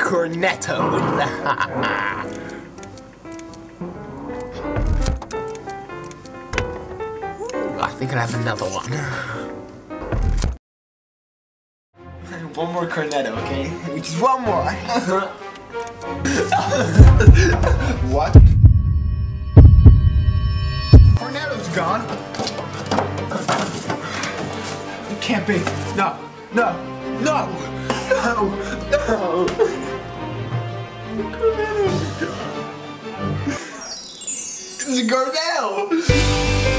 Cornetto. I think I'll have another one. One more Cornetto, okay? Just one more. What? Cornetto's gone. It can't be. No, no, no, no, no. Cornetto's gone. It's Cornetto.